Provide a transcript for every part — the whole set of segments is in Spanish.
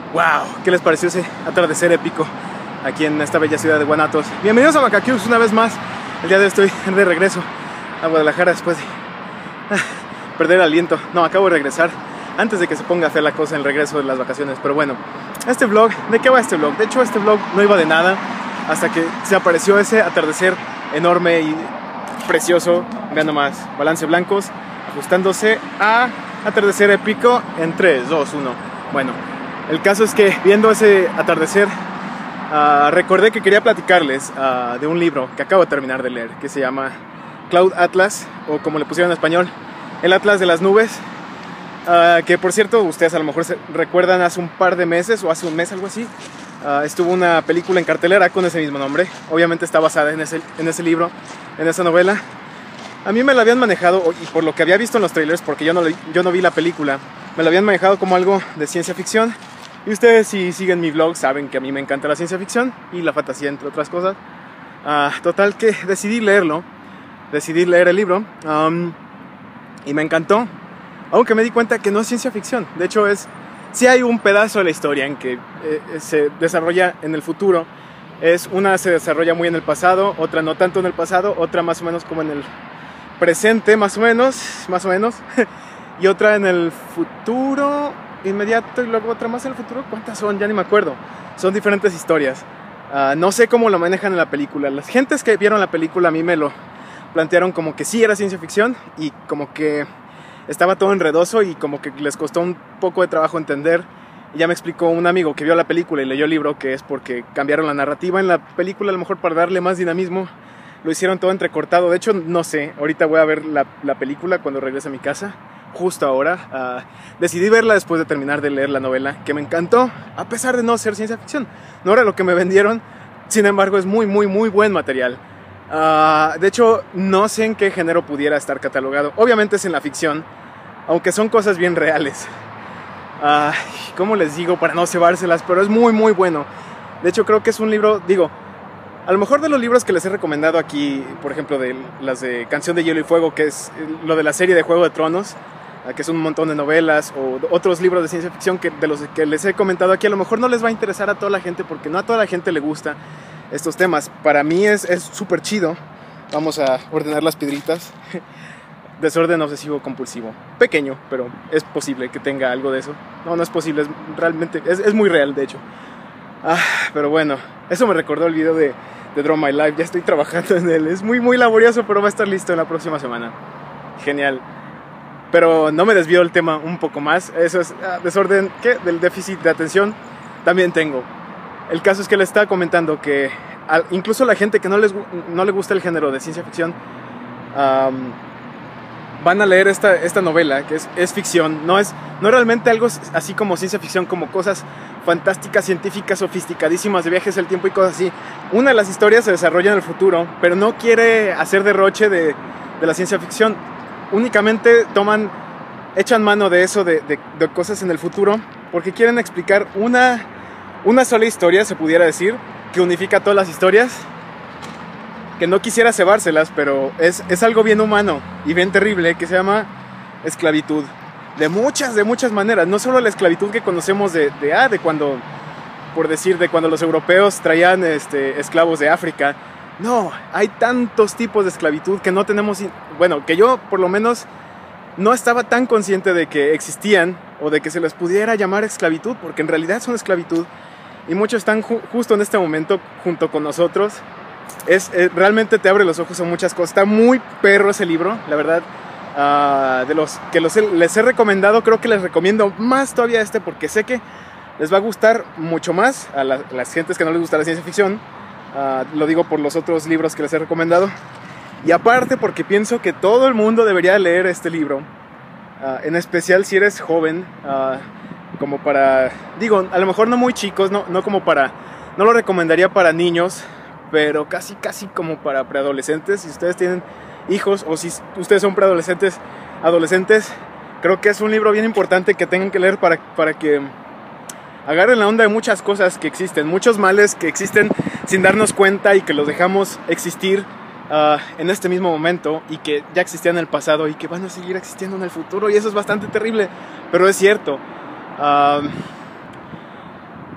Wow, ¿qué les pareció ese atardecer épico aquí en esta bella ciudad de Guanatos? Bienvenidos a Macaquius una vez más. El día de hoy estoy de regreso a Guadalajara después de perder el aliento. No, acabo de regresar antes de que se ponga fea la cosa en el regreso de las vacaciones. Pero bueno, este vlog, ¿de qué va este vlog? De hecho, este vlog no iba de nada hasta que se apareció ese atardecer enorme y precioso. Vean nomás, balance blancos, ajustándose a atardecer épico en 3, 2, 1. Bueno, el caso es que viendo ese atardecer, recordé que quería platicarles de un libro que acabo de terminar de leer, que se llama Cloud Atlas, o como le pusieron en español, El Atlas de las Nubes, que por cierto, ustedes a lo mejor se recuerdan hace un par de meses, o hace un mes, algo así, estuvo una película en cartelera con ese mismo nombre. Obviamente está basada en ese libro, en esa novela. A mí me la habían manejado, y por lo que había visto en los trailers, porque yo no vi la película, me la habían manejado como algo de ciencia ficción. Y ustedes, si siguen mi vlog, saben que a mí me encanta la ciencia ficción y la fantasía, entre otras cosas. Total que decidí leer el libro, y me encantó, aunque me di cuenta que no es ciencia ficción. De hecho, sí hay un pedazo de la historia en que se desarrolla en el futuro. Una se desarrolla muy en el pasado, otra no tanto en el pasado, otra más o menos como en el presente, más o menos, y otra en el futuro inmediato, y luego otra más en el futuro. ¿Cuántas son? Ya ni me acuerdo. Son diferentes historias. No sé cómo lo manejan en la película. Las gentes que vieron la película a mí me lo plantearon como que sí era ciencia ficción, y como que estaba todo enredoso y como que les costó un poco de trabajo entender. Y ya me explicó un amigo que vio la película y leyó el libro que es porque cambiaron la narrativa en la película, a lo mejor para darle más dinamismo. Lo hicieron todo entrecortado. De hecho, no sé, ahorita voy a ver la película cuando regrese a mi casa. Justo ahora decidí verla después de terminar de leer la novela, que me encantó, a pesar de no ser ciencia ficción. No era lo que me vendieron, sin embargo es muy buen material. De hecho, no sé en qué género pudiera estar catalogado. Obviamente es en la ficción, aunque son cosas bien reales. ¿Cómo les digo para no cebárselas? Pero es muy bueno. De hecho, creo que es un libro, a lo mejor de los libros que les he recomendado aquí, por ejemplo, de las de Canción de Hielo y Fuego, que es lo de la serie de Juego de Tronos, que es un montón de novelas, o otros libros de ciencia ficción que de los que les he comentado aquí, a lo mejor no les va a interesar a toda la gente, porque no a toda la gente le gusta estos temas. Para mí es súper chido. Vamos a ordenar las piedritas. Desorden obsesivo compulsivo. Pequeño, pero es posible que tenga algo de eso. No es posible, es muy real, de hecho. Pero bueno, eso me recordó el video de Draw My Life. Ya estoy trabajando en él. Es muy laborioso, pero va a estar listo en la próxima semana. Genial. Pero no me desvío del tema un poco más. Eso es desorden, ¿qué? Del déficit de atención también tengo. El caso es que les estaba comentando que incluso la gente que no le gusta el género de ciencia ficción, van a leer esta novela, que es ficción. No es realmente algo así como ciencia ficción, como cosas fantásticas, científicas, sofisticadísimas, de viajes del tiempo y cosas así. Una de las historias se desarrolla en el futuro, pero no quiere hacer derroche de la ciencia ficción. Únicamente echan mano de eso, de cosas en el futuro, porque quieren explicar una sola historia, se pudiera decir, que unifica todas las historias. Que no quisiera cebárselas, pero es algo bien humano y bien terrible, que se llama esclavitud. De muchas maneras. No solo la esclavitud que conocemos de cuando, por decir, de cuando los europeos traían esclavos de África. No, hay tantos tipos de esclavitud que no tenemos, bueno, que yo por lo menos no estaba tan consciente de que existían, o de que se les pudiera llamar esclavitud, porque en realidad son esclavitud, y muchos están justo en este momento junto con nosotros. Realmente te abre los ojos a muchas cosas. Está muy perro ese libro, la verdad. De los que les he recomendado, creo que les recomiendo más todavía porque sé que les va a gustar mucho más a las gentes que no les gusta la ciencia ficción. Lo digo por los otros libros que les he recomendado, y aparte porque pienso que todo el mundo debería leer este libro, en especial si eres joven, como para, a lo mejor no muy chicos, no lo recomendaría para niños, pero casi como para preadolescentes. Si ustedes tienen hijos, o si ustedes son preadolescentes, adolescentes, creo que es un libro bien importante que tengan que leer para que agarren la onda de muchas cosas que existen, muchos males que existen sin darnos cuenta y que los dejamos existir en este mismo momento, y que ya existían en el pasado y que van a seguir existiendo en el futuro, y eso es bastante terrible, pero es cierto.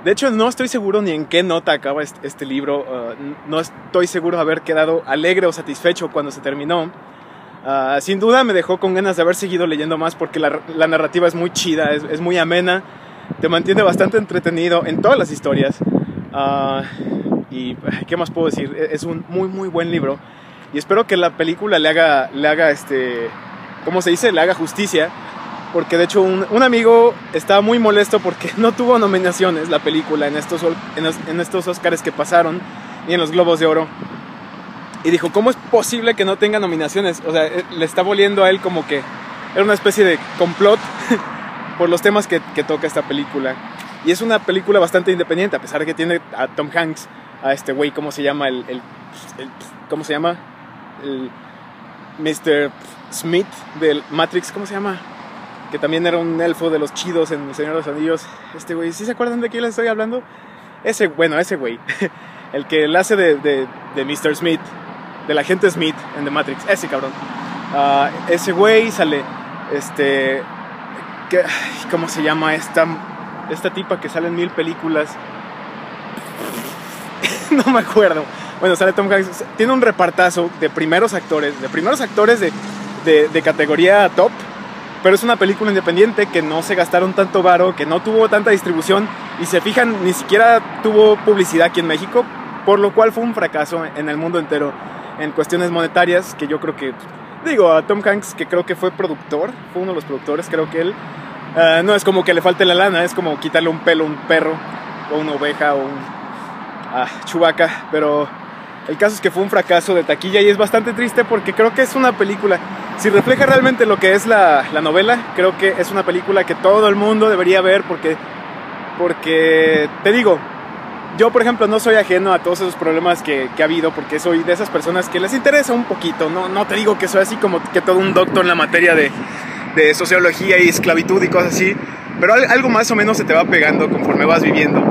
De hecho, no estoy seguro ni en qué nota acaba este libro. No estoy seguro de haber quedado alegre o satisfecho cuando se terminó. Sin duda me dejó con ganas de haber seguido leyendo más porque la narrativa es muy chida, es muy amena. Te mantiene bastante entretenido en todas las historias. Y ¿qué más puedo decir? Es un muy muy buen libro. Y espero que la película le haga ¿cómo se dice? Le haga justicia. Porque de hecho un amigo estaba muy molesto porque no tuvo nominaciones la película en estos Oscars que pasaron y en los Globos de Oro. Y dijo, ¿cómo es posible que no tenga nominaciones? O sea, le está volviendo a él como que era una especie de complot por los temas que toca esta película. Y es una película bastante independiente, a pesar de que tiene a Tom Hanks, a este güey, ¿cómo se llama? ¿Cómo se llama? El Mr. Smith del Matrix, ¿cómo se llama? Que también era un elfo de los chidos en El Señor de los Anillos. Este güey, ¿sí se acuerdan de quién les estoy hablando? Ese güey. El que le hace de Mr. Smith, del agente Smith en The Matrix. Ese cabrón. Ese güey sale, ¿cómo se llama esta tipa que sale en 1000 películas? No me acuerdo. Bueno, sale Tom Hanks. Tiene un repartazo de primeros actores de categoría top. Pero es una película independiente que no se gastaron tanto varo, que no tuvo tanta distribución y se fijan, ni siquiera tuvo publicidad aquí en México, por lo cual fue un fracaso en el mundo entero en cuestiones monetarias, que yo creo que, a Tom Hanks, que creo que fue uno de los productores, creo que él, no es como que le falte la lana, es como quitarle un pelo a un perro, o una oveja, o un Chewbacca, pero el caso es que fue un fracaso de taquilla y es bastante triste porque creo que es una película, si refleja realmente lo que es la novela, creo que es una película que todo el mundo debería ver porque te digo, yo por ejemplo no soy ajeno a todos esos problemas que ha habido porque soy de esas personas que les interesa un poquito, no te digo que soy así como que todo un doctor en la materia de sociología y esclavitud y cosas así, pero algo más o menos se te va pegando conforme vas viviendo.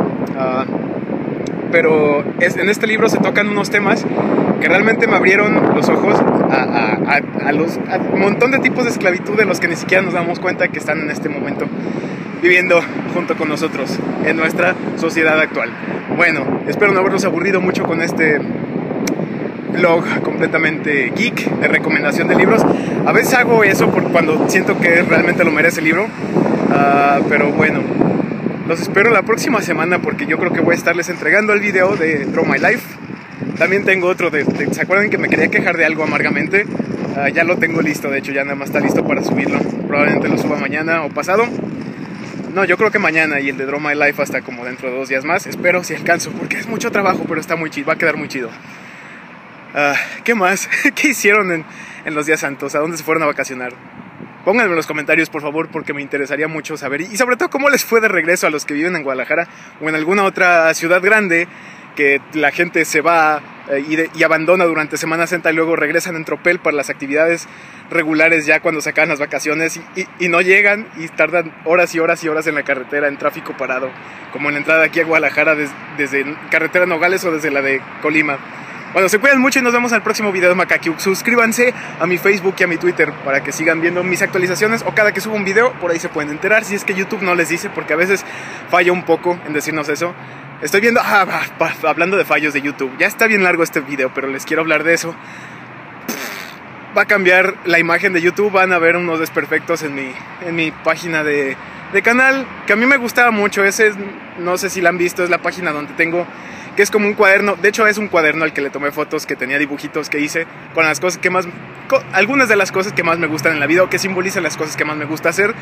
Pero en este libro se tocan unos temas que realmente me abrieron los ojos a un montón de tipos de esclavitud de los que ni siquiera nos damos cuenta que están en este momento viviendo junto con nosotros en nuestra sociedad actual. Bueno, espero no haberlos aburrido mucho con este blog completamente geek de recomendación de libros. A veces hago eso cuando siento que realmente lo merece el libro, pero bueno, los espero la próxima semana porque yo creo que voy a estarles entregando el video de Draw My Life. También tengo otro ¿se acuerdan que me quería quejar de algo amargamente? Ya lo tengo listo, de hecho ya nada más está listo para subirlo. Probablemente lo suba mañana o pasado. No, yo creo que mañana, y el de Draw My Life hasta como dentro de 2 días más. Espero si alcanzo porque es mucho trabajo, pero está muy chido, va a quedar muy chido. ¿Qué más? ¿Qué hicieron en los días santos? ¿A dónde se fueron a vacacionar? Pónganme en los comentarios, por favor, porque me interesaría mucho saber. Y sobre todo, cómo les fue de regreso a los que viven en Guadalajara o en alguna otra ciudad grande, que la gente se va y abandona durante Semana Santa y luego regresan en tropel para las actividades regulares ya cuando se acaban las vacaciones y no llegan y tardan horas y horas y horas en la carretera, en tráfico parado, como en la entrada aquí a Guadalajara desde carretera Nogales o desde la de Colima. Bueno, se cuidan mucho y nos vemos en el próximo video de Macaquiux. Suscríbanse a mi Facebook y a mi Twitter para que sigan viendo mis actualizaciones o cada que suba un video, por ahí se pueden enterar. Si es que YouTube no les dice, porque a veces falla un poco en decirnos eso. Estoy viendo, hablando de fallos de YouTube, ya está bien largo este video, pero les quiero hablar de eso. Va a cambiar la imagen de YouTube, van a ver unos desperfectos en mi página de canal, que a mí me gustaba mucho. No sé si la han visto, es la página donde tengo, que es como un cuaderno. De hecho es un cuaderno al que le tomé fotos, que tenía dibujitos que hice con las cosas que más, algunas de las cosas que más me gustan en la vida, o que simbolizan las cosas que más me gusta hacer.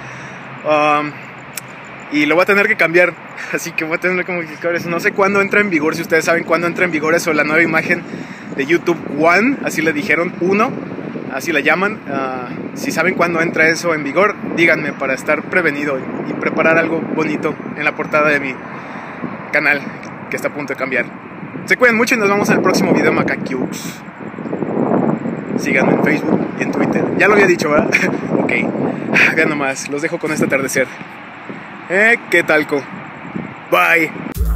Y lo voy a tener que cambiar, así que voy a tener como que eso. No sé cuándo entra en vigor, si ustedes saben cuándo entra en vigor eso, la nueva imagen de YouTube One, así le dijeron, 1, así la llaman. Si saben cuándo entra eso en vigor, díganme para estar prevenido y preparar algo bonito en la portada de mi canal, que está a punto de cambiar. Se cuidan mucho y nos vemos en el próximo video Macaquiux. Síganme en Facebook y en Twitter. Ya lo había dicho, ¿verdad? Ok, vean nomás, los dejo con este atardecer. ¿Qué talco? Bye.